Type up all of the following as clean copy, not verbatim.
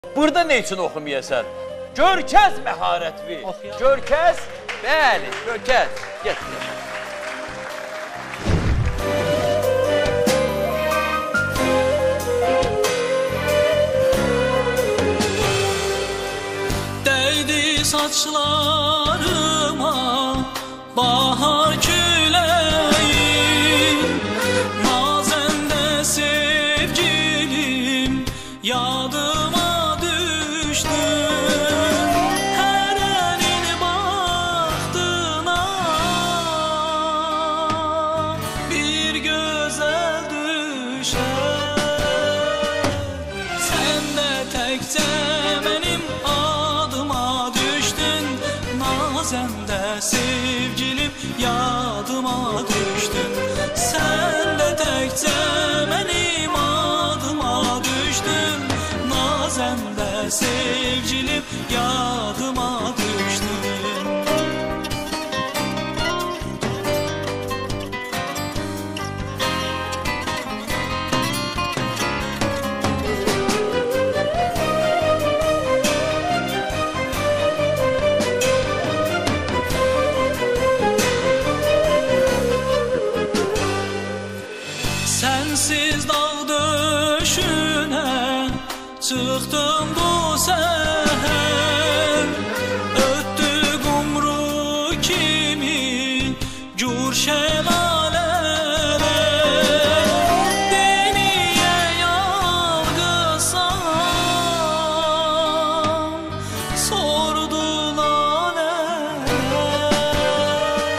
Burada ne üçün oxumayasan? Görkəz məharətvi. Görkəz, bəli, Görkəz. Get. Dəydi saçlarıma bahar küləyi, nazəndə sevgilim yadıma düşdü. Hər əlin baxdığına bir gözəl düşər. Sən də təkcə mənim adıma düşdün, nazəndə sevgilim yadıma düşdün. Sən də təkcə mənim adıma düşdün, nazəndə sevgilim yadıma düşdün. Sensiz dağ döşüne çıktım bu seher, öttü kumru kimi gür şelaleler. Deniye yalgısam sordu laleler.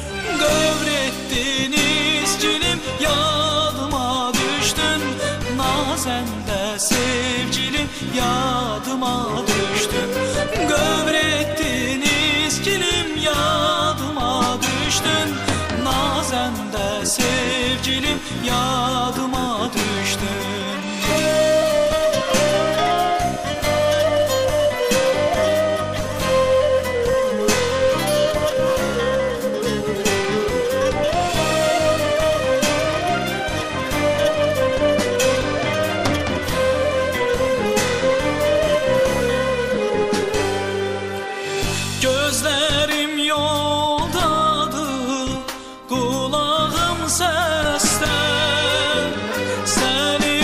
Gövrettiniz cilim yadıma düştün, nazende sevgilim yadıma düştün. Gövrettiniz kilim yadıma düştün, nazende sevgilim yadıma düştün. Gözlerim yoldadır, kulağım seste. Seni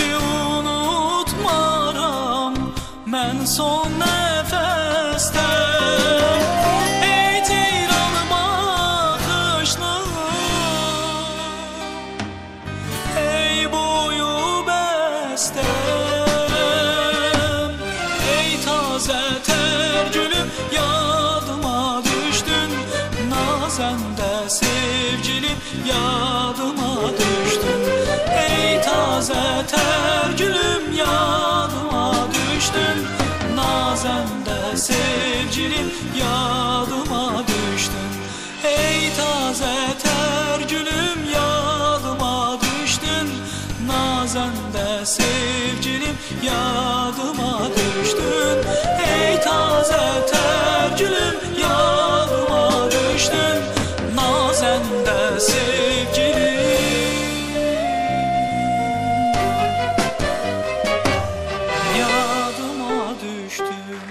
unutmaram mən son nəfəstə. Ey ceyran baxışlı, ey boyu bəstəm, ey tazə tər gülüm yadıma düşdün, nazəndə sevgilim yadıma düşdün. Ey tazə tər gülüm yadıma düşdün, nazəndə sevgilim yadıma düşdün. Ey tazə tər gülüm yadıma düşdün, nazəndə sevgilim yadıma düşdün. Ey tazə tər gülüm yadıma düşdün, nazəndə sevgilim yadıma düşdün.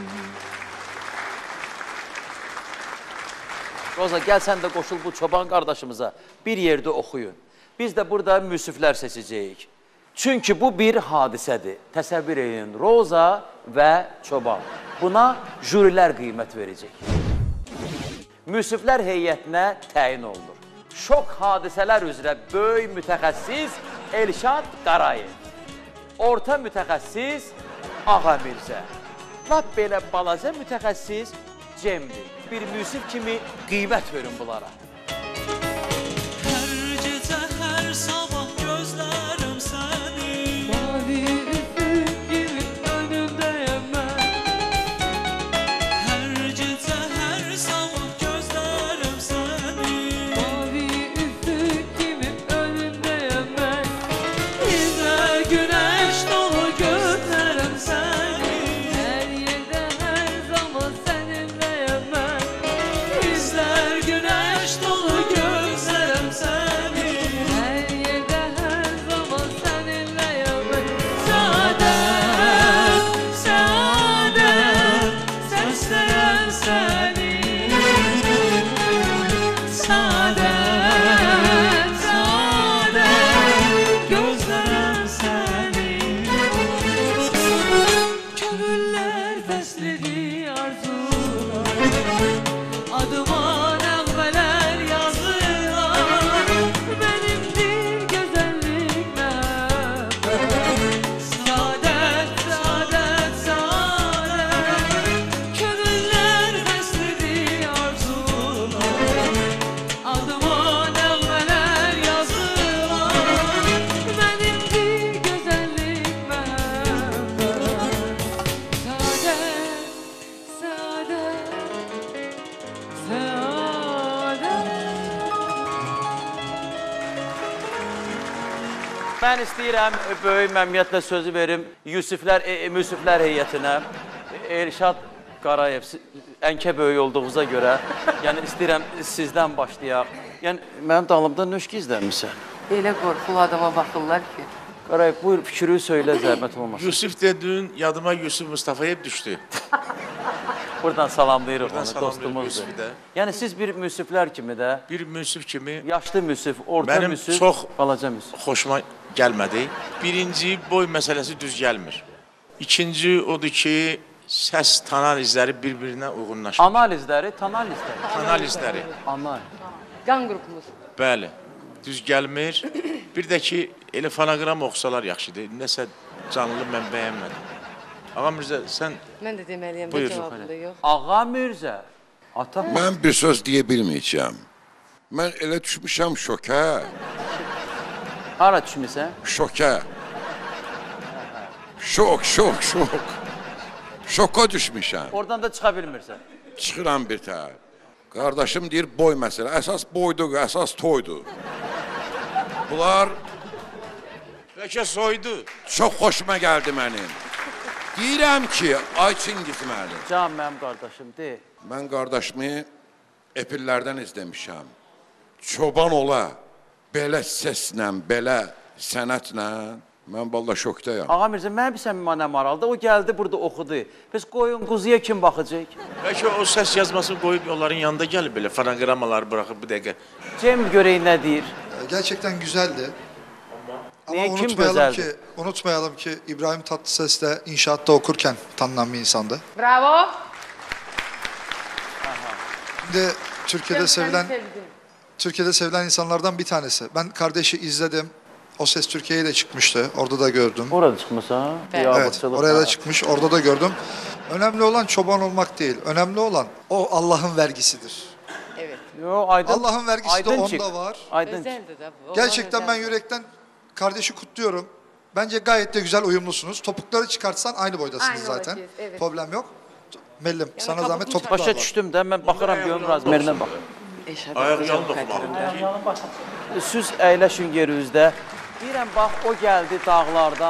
Roza, gəl sən də qoşul bu çoban qardaşımıza. Bir yerdə oxuyun. Biz də burada müsiflər seçəcəyik. Çünki bu bir hadisədir. Təsəvvür edin, Roza və çoban. Buna jürilər qiymət verəcək. Müsiflər heyətinə təyin olunur. Şok hadisələr üzrə böyük mütəxəssis Elşad Qarayev. Orta mütəxəssis Ağa Mirzə. Lap belə balaca mütəxəssis Cemdir. Bir müsif kimi qiymət verin bunlara. Hər gecə, hər sabah gözlərim səni, Mavi üfüq gibi önündeyim ben. hər gecə, hər sabah gözlərim səni. Mavi üfüq gibi önündeyim ben. Yüzler güneş dolu gözlerim seni. Her yerde her zaman seninleyim ben. Bizlər günəş Mən istəyirəm böyük məmnuniyyətlə sözü verim Müsiflər heyətinə. Elşad Qarayev, ənkə böyük olduğunuza görə, yəni istəyirəm sizdən başlayaq. Yəni, mənim dalımda nöş gizlənmirsən. Elə qorxulu adama baxırlar ki. Qarayev, buyur, fikri söylə, zəhmət olmasın. Yusif dedin, yadıma Yusuf Mustafayev düşdü. Buradan salamlayırıq onu, salamlayırıq dostumuzdur. Yusifi də. Yəni, siz bir müsiflər kimi də, Bir müsif kimi yaşlı müsif, orta Mənim müsif, çox balaca müsif. xoşuma gəlmədi. Birinci, boy məsələsi düz gəlmir. İkinci, odur ki, səs tanalizləri bir-birinə uyğunlaşmır. Analizləri, tanalizləri. Analizləri, Analiz. Qan qrupumuz. bəli, düz gəlmir. Bir də ki, elə fonoqram oxusalar yaxşıdır. Nəsə canlı mən bəyənmədim. Ağa Mirzə, sən Mən də deməliyəm də Buyur. cavabında yox. Ağa Mirzə, ata Mən bir söz deyə bilməyəcəm. Mən elə düşmüşəm şoka. hara düşmüsən? Şoka. Şok. Şoka düşmüşəm. Oradan da çıxa bilmirsən. Çıxıram bir tər. Qardaşım deyir boy məsələ. Əsas boydur, əsas toydur. Bunlar bəlkə soydu. çox xoşuma gəldi mənim. Deyirəm ki, ay Çingiz müəllim. Can mənim qardaşım, de. Mən qardaşımı epillərdən izləmişəm. Çoban ola, belə səslə, belə sənətlə, mən valla şokdayam. Ağa Mirzə, mənə bilsən mənə maralda, o gəldi burada oxudu. Biz qoyun quzuya kim baxacaq? Bəlkə o səs yazmasını qoyub onların yanında gəlib belə fonoqramaları buraxıb bir dəqiqə. Cem görək nə deyir? Gerçekten güzeldi. Ama Niye, kim unutmayalım güzeldi? unutmayalım ki İbrahim Tatlıses de inşaatta okurken tanınan bir insandı. Bravo. Bir de Türkiye'de sevilen Sevdim. Türkiye'de sevilen insanlardan bir tanesi. Ben kardeşi izledim. O Ses Türkiye'ye de çıkmıştı. Orada da gördüm. Orada çıxmısan? Evet, oraya da çıkmış. Orada da gördüm. Önemli olan çoban olmak değil. Önemli olan o Allah'ın vergisidir. Evet. Yo, aydın. Allah'ın vergisi de aydın onda çık. var. Aydın çık. Özeldi de bu. Gerçekten ben yürekten kardeşi kutluyorum. Bence gayet de güzel uyumlusunuz. Topukları çıkartsan aynı boydasınız Aynı zaten. olacağız, evet. Problem yok. Mellim sana kabuklu zahmet topuklar Başa var. düşdüm də, mən baxıram, görüm razmerindən bax. Ayağı yan toxumalı. Siz əyləşin yerinizdə. Deyirəm, bax, o gəldi dağlardan.